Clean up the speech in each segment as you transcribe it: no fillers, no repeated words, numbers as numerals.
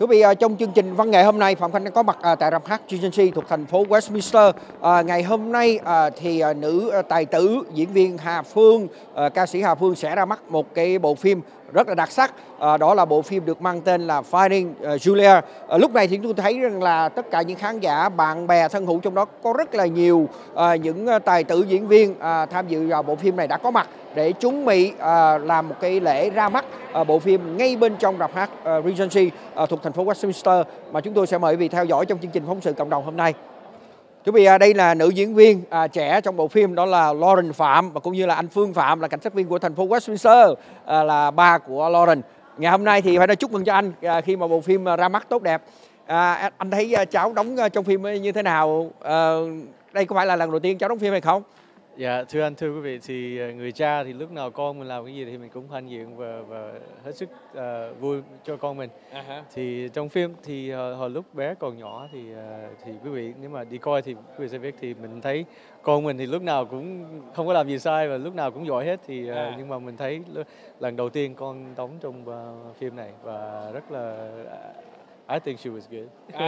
Thưa quý vị, trong chương trình văn nghệ hôm nay, Phạm Khanh đang có mặt tại rạp hát Regency thuộc thành phố Westminster. Ngày hôm nay thì nữ tài tử, diễn viên Hà Phương, ca sĩ Hà Phương sẽ ra mắt một cái bộ phim rất là đặc sắc. Đó là bộ phim được mang tên là Finding Julia. Lúc này thì chúng tôi thấy rằng là tất cả những khán giả, bạn bè, thân hữu trong đó có rất là nhiều những tài tử diễn viên tham dự vào bộ phim này đã có mặt để chuẩn bị làm một cái lễ ra mắt bộ phim ngay bên trong rạp hát Regency thuộc thành phố Westminster, mà chúng tôi sẽ mời quý vị theo dõi trong chương trình phóng sự cộng đồng hôm nay. Quý vị, đây là nữ diễn viên trẻ trong bộ phim, đó là Lauren Phạm, và cũng như là anh Phương Phạm, là cảnh sát viên của thành phố Westminster, là ba của Lauren. Ngày hôm nay thì phải nói chúc mừng cho anh khi mà bộ phim ra mắt tốt đẹp. Anh thấy cháu đóng trong phim như thế nào? Đây có phải là lần đầu tiên cháu đóng phim hay không? Dạ, thưa anh, thưa quý vị, thì người cha thì lúc nào con mình làm cái gì thì mình cũng hãnh diện và hết sức vui cho con mình. Thì trong phim thì hồi lúc bé còn nhỏ thì quý vị nếu mà đi coi thì quý vị sẽ biết, thì mình thấy con mình thì lúc nào cũng không có làm gì sai và lúc nào cũng giỏi hết. Thì nhưng mà mình thấy lần đầu tiên con đóng trong phim này và rất là I think she was good.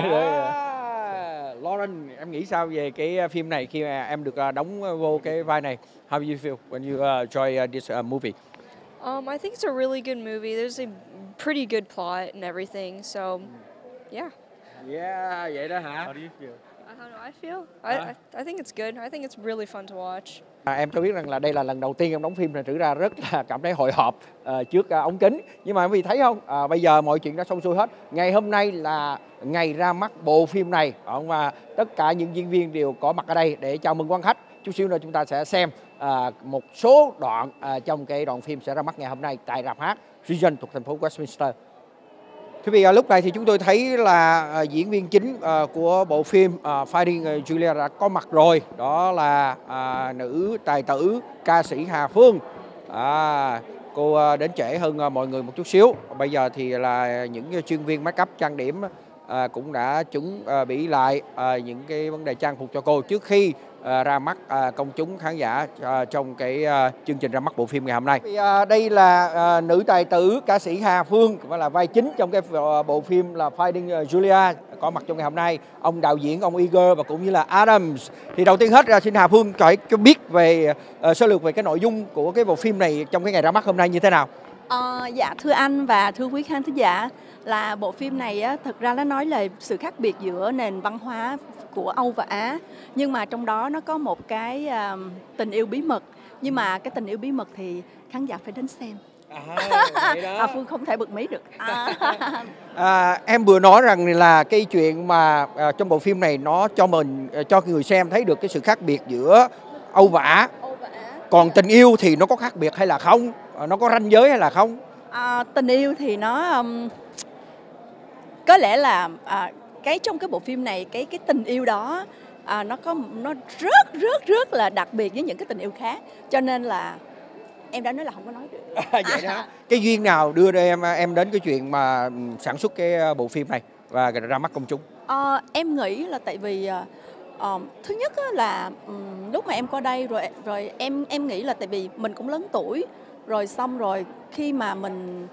Lauren, em nghĩ sao về cái phim này khi mà em được đóng vô cái vai này? How do you feel when you enjoy this movie? I think it's a really good movie. There's a pretty good plot and everything. So, yeah. Yeah, vậy đó hả? How do you feel? How do I feel? I think it's good. I think it's really fun to watch. Em cho biết rằng là đây là lần đầu tiên em đóng phim, thành thử ra rất là cảm thấy hồi hộp trước ống kính. Nhưng mà quý vị thấy không, bây giờ mọi chuyện đã xong xuôi hết. Ngày hôm nay là ngày ra mắt bộ phim này, và tất cả những diễn viên đều có mặt ở đây để chào mừng quan khách. Chút xíu nữa chúng ta sẽ xem một số đoạn trong cái đoạn phim sẽ ra mắt ngày hôm nay tại rạp hát Regent thuộc thành phố Westminster. Quý vị, lúc này thì chúng tôi thấy là diễn viên chính của bộ phim Finding Julia đã có mặt rồi. Đó là nữ tài tử ca sĩ Hà Phương. Cô đến trễ hơn mọi người một chút xíu. Bây giờ thì là những chuyên viên make up trang điểm cũng đã chuẩn bị lại những cái vấn đề trang phục cho cô trước khi ra mắt công chúng khán giả trong cái chương trình ra mắt bộ phim ngày hôm nay. Đây là nữ tài tử ca sĩ Hà Phương, và là vai chính trong cái bộ phim là Finding Julia, có mặt trong ngày hôm nay. Ông đạo diễn, ông Igor và cũng như là Adams. Thì đầu tiên hết xin Hà Phương cho biết về sơ lược về cái nội dung của cái bộ phim này trong cái ngày ra mắt hôm nay như thế nào. Dạ, thưa anh và thưa quý khán thính giả, là bộ phim này á, thực ra nó nói là sự khác biệt giữa nền văn hóa của Âu và Á, nhưng mà trong đó nó có một cái tình yêu bí mật, nhưng mà cái tình yêu bí mật thì khán giả phải đến xem. Phương không thể bật mí được. Em vừa nói rằng là cái chuyện mà trong bộ phim này nó cho người xem thấy được cái sự khác biệt giữa Âu và Á. Còn tình yêu thì nó có khác biệt hay là không? Nó có ranh giới hay là không? Tình yêu thì nó có lẽ là cái trong cái bộ phim này cái tình yêu đó nó rất là đặc biệt với những cái tình yêu khác, cho nên là em đã nói là không có nói được. Vậy đó. Cái duyên nào đưa em đến cái chuyện mà sản xuất cái bộ phim này và ra mắt công chúng? Em nghĩ là tại vì thứ nhất là lúc mà em qua đây rồi em nghĩ là tại vì mình cũng lớn tuổi rồi, xong rồi khi mà mình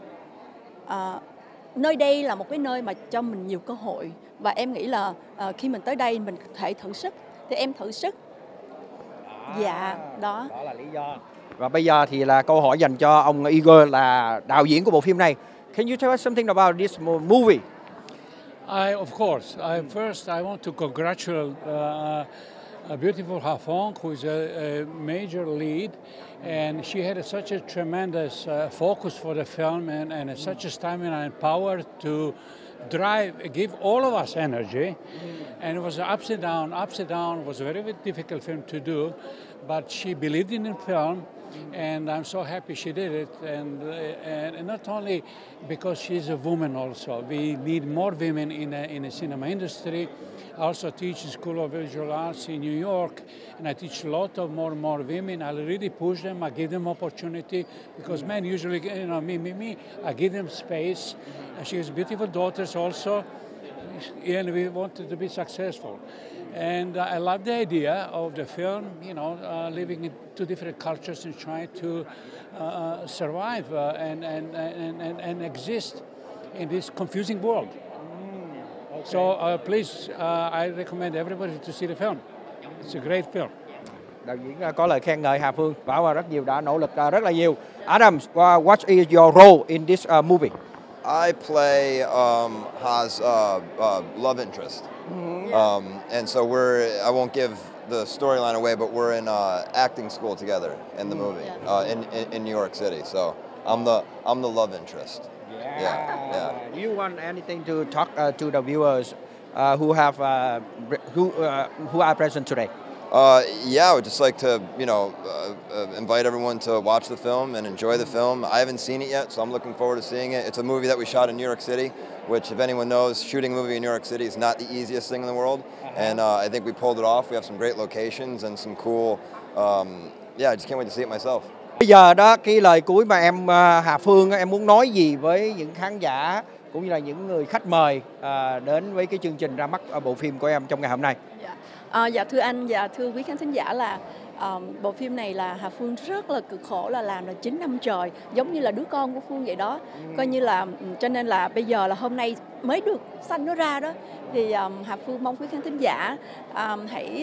nơi đây là một cái nơi mà cho mình nhiều cơ hội, và em nghĩ là khi mình tới đây mình có thể thử sức, thì em thử sức. Dạ, đó là lý do. Và bây giờ thì là câu hỏi dành cho ông Igor, là đạo diễn của bộ phim này. Can you tell us something about this movie? Of course. First, I want to congratulate a beautiful Ha Phong, who is a major lead, and she had such a tremendous focus for the film and such a stamina and power to give all of us energy. And it was ups and down. It was a very, very difficult film to do, but she believed in the film. And I'm so happy she did it, and not only because she's a woman. Also, we need more women in the cinema industry. I also teach the School of Visual Arts in New York, and I teach a lot of more women. I really push them. I give them opportunity, because men usually, me. I give them space. She has beautiful daughters also, and we wanted to be successful. And I love the idea of the film, living in two different cultures and trying to survive and exist in this confusing world. Okay. So please, I recommend everybody to see the film. It's a great film. Đạo diễn có lời khen ngợi Hà Phương, bảo là rất nhiều, đã nỗ lực rất là nhiều. Adam, what is your role in this movie? I play Ha's love interest, and so I won't give the storyline away, but we're in acting school together in the movie in New York City. So I'm the love interest. Yeah. Do you want anything to talk to the viewers who are present today? Yeah, I would just like to, invite everyone to watch the film and enjoy the film. I haven't seen it yet, so I'm looking forward to seeing it. It's a movie that we shot in New York City, which, if anyone knows, shooting a movie in New York City is not the easiest thing in the world. And I think we pulled it off. We have some great locations and some cool, I just can't wait to see it myself. Bây giờ đó, cái lời cuối mà em Hà Phương em muốn nói gì với những khán giả cũng như là những người khách mời đến với cái chương trình ra mắt bộ phim của em trong ngày hôm nay? Dạ thưa anh và thưa quý khán thính giả là bộ phim này là Hà Phương rất là cực khổ là làm là 9 năm trời, giống như là đứa con của Phương vậy đó. Coi như là cho nên là bây giờ là hôm nay mới được sanh nó ra đó, thì Hà Phương mong quý khán thính giả hãy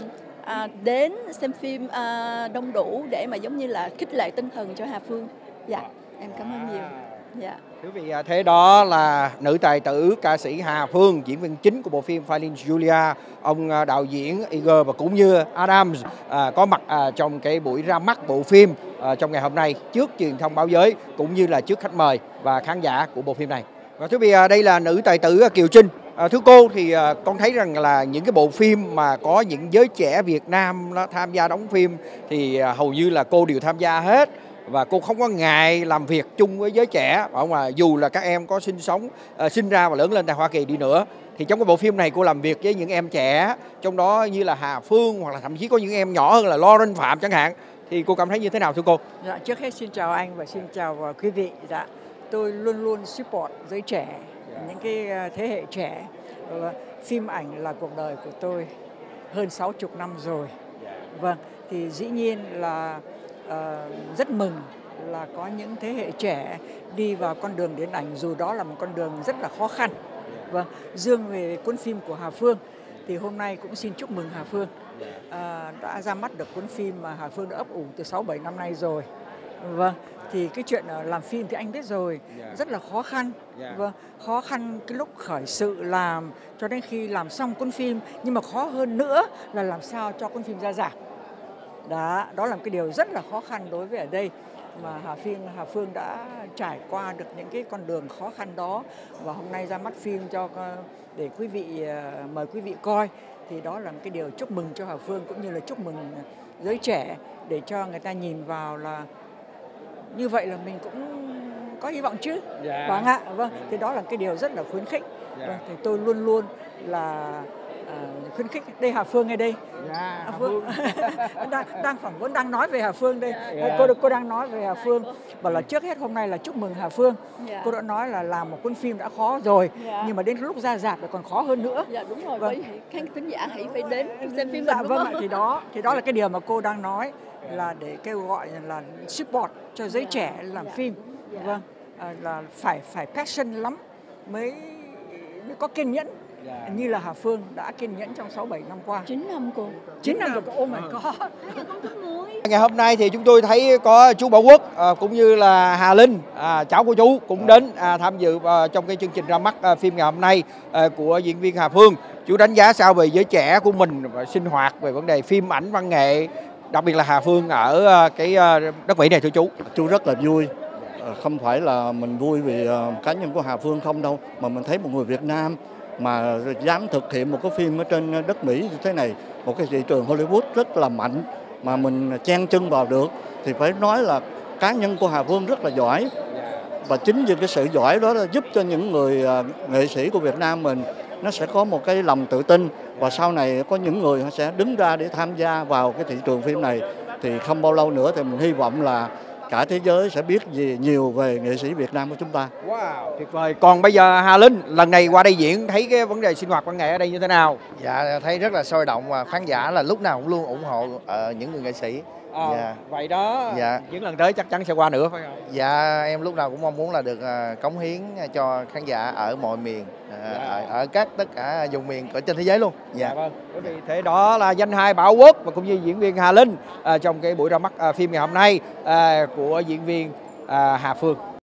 đến xem phim đông đủ để mà giống như là khích lệ tinh thần cho Hà Phương. Dạ, em cảm ơn nhiều. Dạ. Quý vị thế đó là nữ tài tử ca sĩ Hà Phương, diễn viên chính của bộ phim Finding Julia, ông đạo diễn Igor và cũng như Adam có mặt trong cái buổi ra mắt bộ phim trong ngày hôm nay trước truyền thông báo giới cũng như là trước khách mời và khán giả của bộ phim này. Và quý vị, đây là nữ tài tử Kiều Trinh. Thưa cô, thì con thấy rằng là những cái bộ phim mà có những giới trẻ Việt Nam nó tham gia đóng phim thì hầu như là cô đều tham gia hết. Và cô không có ngại làm việc chung với giới trẻ, mà dù là các em có sinh ra và lớn lên tại Hoa Kỳ đi nữa. Thì trong cái bộ phim này cô làm việc với những em trẻ, trong đó như là Hà Phương hoặc là thậm chí có những em nhỏ hơn là Lauren Phạm chẳng hạn. Thì cô cảm thấy như thế nào thưa cô? Dạ, trước hết xin chào anh và xin chào quý vị. Dạ, tôi luôn luôn support giới trẻ, những cái thế hệ trẻ. Phim ảnh là cuộc đời của tôi hơn 60 năm rồi. Vâng, thì dĩ nhiên là rất mừng là có những thế hệ trẻ đi vào con đường điện ảnh, dù đó là một con đường rất là khó khăn. Vâng, riêng về cuốn phim của Hà Phương thì hôm nay cũng xin chúc mừng Hà Phương đã ra mắt được cuốn phim mà Hà Phương đã ấp ủ từ 6-7 năm nay rồi. Vâng, thì cái chuyện làm phim thì anh biết rồi, rất là khó khăn. Vâng, khó khăn cái lúc khởi sự làm cho đến khi làm xong cuốn phim, nhưng mà khó hơn nữa là làm sao cho cuốn phim ra rạp. Đó là một cái điều rất là khó khăn đối với ở đây, mà Hà Phương đã trải qua được những cái con đường khó khăn đó, và hôm nay ra mắt phim để mời quý vị coi, thì đó là một cái điều chúc mừng cho Hà Phương cũng như là chúc mừng giới trẻ, để cho người ta nhìn vào là như vậy là mình cũng có hy vọng chứ. Vâng ạ, vâng, thì đó là cái điều rất là khuyến khích. Vâng, thì tôi luôn luôn là khuyến khích. Đây Hà Phương ngay đây. Hà Phương đang phỏng vấn, đang nói về Hà Phương đây. Cô đang nói về Hà Phương, bảo là trước hết hôm nay là chúc mừng Hà Phương. Cô đã nói là làm một cuốn phim đã khó rồi, nhưng mà đến lúc ra rạp là còn khó hơn nữa. Dạ đúng rồi, vâng. Khán thính giả hãy phải đến xem phim. Dạ vâng ạ, thì đó là cái điều mà cô đang nói, là để kêu gọi là support cho giới trẻ làm phim. Vâng, là phải passion lắm mới có kiên nhẫn. Như là Hà Phương đã kiên nhẫn trong 6-7 năm qua. 9 năm cô. 9 năm rồi, oh my God. Ngày hôm nay thì chúng tôi thấy có chú Bảo Quốc cũng như là Hà Linh, cháu của chú cũng đến tham dự trong cái chương trình ra mắt phim ngày hôm nay của diễn viên Hà Phương. Chú đánh giá sao về giới trẻ của mình và sinh hoạt về vấn đề phim ảnh văn nghệ, đặc biệt là Hà Phương ở cái đất Mỹ này thưa chú? Chú rất là vui. Không phải là mình vui vì cá nhân của Hà Phương không đâu, mà mình thấy một người Việt Nam mà dám thực hiện một cái phim ở trên đất Mỹ như thế này, một cái thị trường Hollywood rất là mạnh mà mình chen chân vào được, thì phải nói là cá nhân của Hà Phương rất là giỏi. Và chính vì cái sự giỏi đó là giúp cho những người nghệ sĩ của Việt Nam mình nó sẽ có một cái lòng tự tin, và sau này có những người họ sẽ đứng ra để tham gia vào cái thị trường phim này, thì không bao lâu nữa thì mình hy vọng là cả thế giới sẽ biết gì nhiều về nghệ sĩ Việt Nam của chúng ta. Wow, tuyệt vời. Còn bây giờ Hà Linh, lần này qua đây diễn thấy cái vấn đề sinh hoạt văn nghệ ở đây như thế nào? Dạ, thấy rất là sôi động và khán giả là lúc nào cũng luôn ủng hộ những người nghệ sĩ. Dạ. Vậy đó, Dạ. những lần tới chắc chắn sẽ qua nữa phải không? Dạ, em lúc nào cũng mong muốn là được cống hiến cho khán giả ở mọi miền, ở tất cả vùng miền ở trên thế giới luôn. Dạ. Vâng. Bởi vì thế đó là danh hài Bảo Quốc và cũng như diễn viên Hà Linh trong cái buổi ra mắt phim ngày hôm nay của diễn viên Hà Phương.